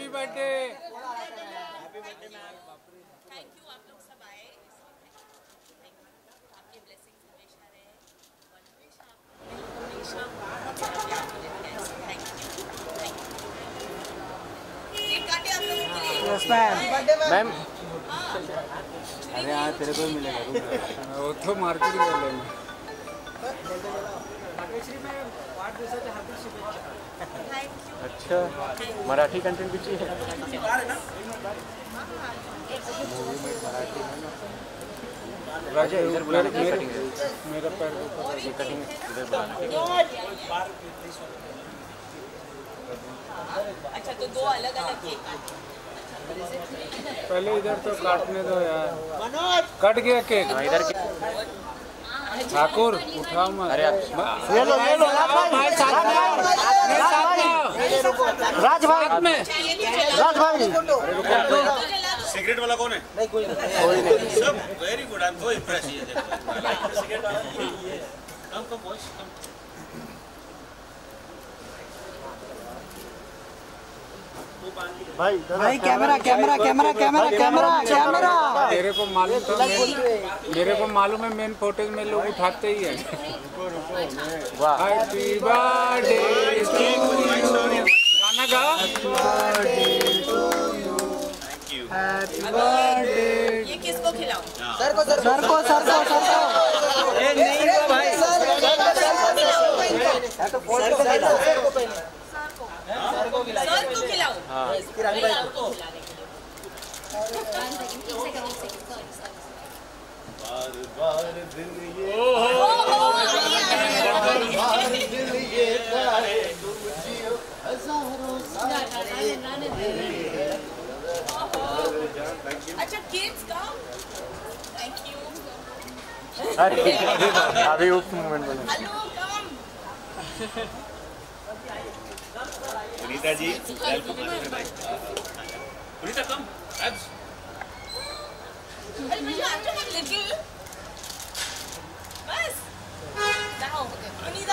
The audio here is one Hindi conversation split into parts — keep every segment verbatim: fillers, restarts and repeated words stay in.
बर्थडे। थैंक यू, आप लोग सब आए, आपके ब्लेसिंग्स हमेशा रहे और हमेशा हमेशा thank you thank you. Cake काटे आप लोगों के लिए। Yes ma'am. मैम अरे हाँ तेरे को ही मिलेगा। वो तो मार्केट कर लेंगे। अच्छा मराठी कंटेंट भी चाहिए। राजा इधर बुलाने की मेरे कटिंग है। मेरा पैर ये कटिंग इधर बुलाना। अच्छा तो दो अलग अलग केक पहले इधर तो काटने दो यार। कट गया केक। हाँ इधर के ठाकुर उठाओ मत। अरे ये लो ये लो राज भाई साथ में राज भाई में राज भाई सिगरेट वाला कौन है? नहीं कोई नहीं सब very good, I am so impressed. Cigarette वाला कम कम बॉयज कम। भाई भाई camera camera camera camera camera camera मेरे को मालूम था मेरे को मालूम है मेन फुटेज में लोग उठाते ही है। Happy birthday to you. गाना गाओ। Happy birthday. ये किसको खिलाऊं? सर को सर को सर को सर को ए नहीं भाई सर को खिलाओ सर को खिलाऊं। हाँ बार बार दिल ये दिल ये करे तुम जियो हजारों अच्छा किड्स का थैंक यू। अरे अभी उप मोमेंट बना। Hello come Sunita ji Sunita come एब्स अरे मुझे आफ्टर वन लिटिल बस now Sunita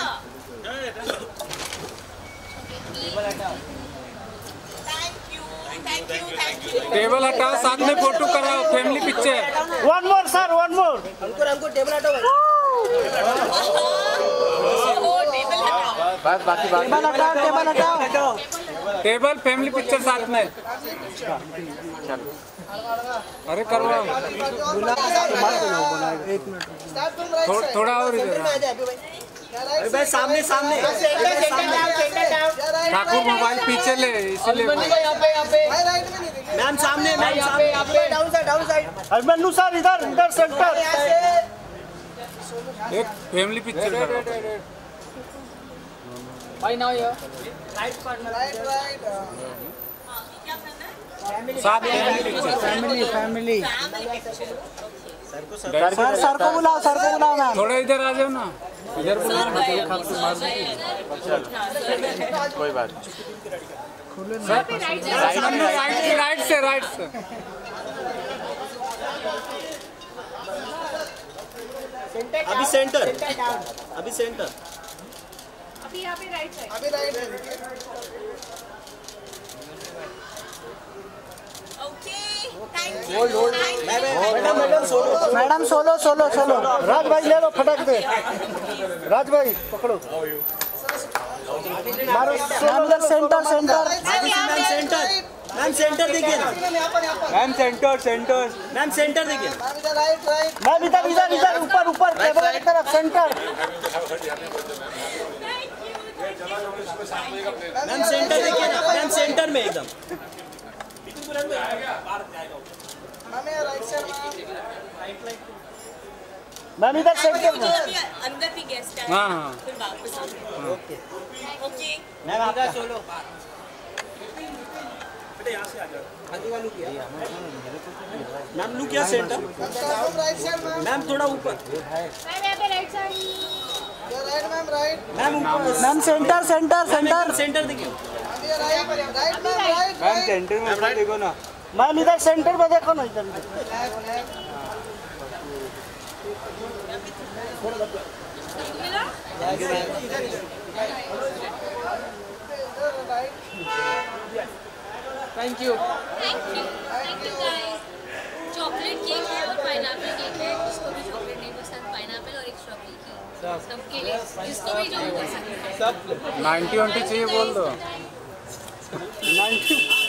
thank you thank you thank you. Table हटाओ साथ में फोटो कराओ family picture. One more sir one more हमको हमको टेबल हटाओ भाई टेबल हटाओ बस बाकी बात टेबल हटाओ टेबल हटाओ टेबल फैमिली पिक्चर साथ में। चलो अरे करवाओ थो, थोड़ा और इधर। अरे भाई सामने सामने ठाकुर मोबाइल पीछे ले इसलिए। मैम सामने मैम सामने down side down side Abhimanyu sir इधर इधर सेंटर एक फैमिली पिक्चर करो। भाई नाउ ये साथ family picture. Family family sir sir sir को बुलाओ सर को बुलाओ मैम थोड़ा इधर आ जाओ ना। इधर बुलाओ ना। कोई बात राइट से राइट से राइट से। अभी सेंटर अभी सेंटर अभी यहाँ पे राइट साइड अभी right okay thank you madam madam solo madam solo solo solo Raj भाई ले लो फटाक दे राज भाई पकड़ो मारो इधर centre centre ma'am centre ma'am centre देखिए ना ma'am centre centre ma'am centre देखिए मैम इधर इधर इधर ऊपर ऊपर टेबल की तरफ सेंटर मैम सेंटर देखिए ना मैम सेंटर में एकदम मैम इधर सेंटर में अंदर भी गेस्ट है हाँ हाँ फिर वापस ओके ओके मैम आपका सोलो बेटा यहाँ से आ जाओ मैम लुक या सेंटर मैम थोड़ा ऊपर मैम ऊपर ma'am centre centre centre centre देखिए मैम सेंटर में देखो ना। मैम इधर सेंटर में देखो ना इधर thank you thank you thank you guys. Chocolate cake है और पाइनएप्पल केक है, जिसको भी चॉकलेट नहीं पसंद पाइनएप्पल और एक स्ट्रॉबेरी केक, सबके लिए जिसको भी जो पसंद है। नाइन्टी वाइन्टी चाहिए बोल दो। नाइन्टी